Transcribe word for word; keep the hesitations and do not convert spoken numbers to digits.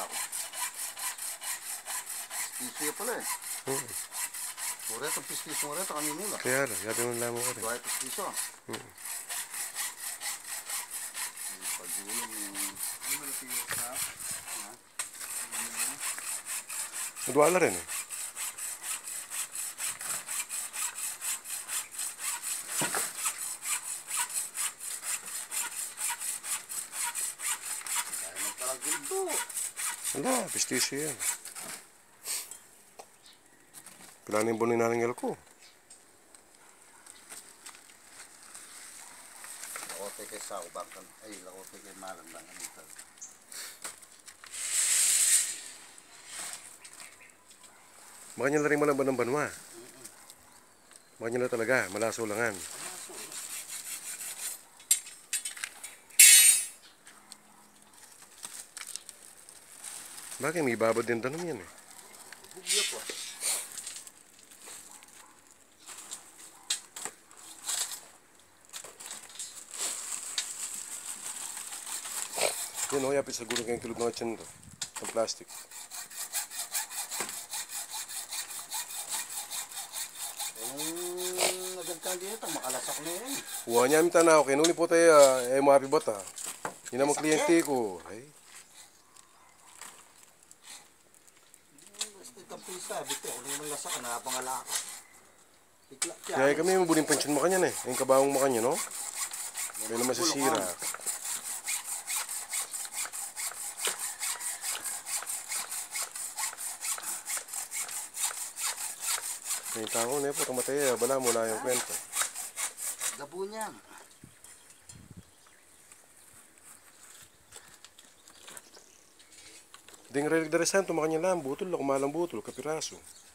ako. Pistisyo pala eh. Hmm. Pura itong pistisyo mo rin, ito kami mula. Kaya lang, yabi mo lamang ka rin. Buhay pistisyo. Hmm. Pag-ulam yung... Ano mo natin yung sa... Nadwala rin eh. Kaya magparagil ito. Wala, pistisyo yan. Pilanin po ni naningil ko. Lakote kay Sao, bakal. Ay, lakote kay Malang lang. Baka niya na rin malang banang banwa. Baka niya na talaga, malaso langan. Bakit may babad din tanong yan eh. Bugyo po. Yun o, yapit sa gulong kayong kilog ng atyan to. Ang plastic. Eh, nagagkan din ito, makalasak na yun. Huwag niya aming tanaw, kinuli po tayo, uh, eh, mga pibot ha. Yun ang mga kliyente ko. Ay. Basta itong pisa, bito, kung yung lasak, nakapangala ako. Kaya kami yung buling pensyon mo kanyan eh. Yung kabawang mo kanyan, no? Kaya naman sisira. Yung tao na po, tumatay, bala mo na yung kwento. Gabo niya. Ding religdaresan, tumakanyan lang, butol, kumalang butol, kapiraso.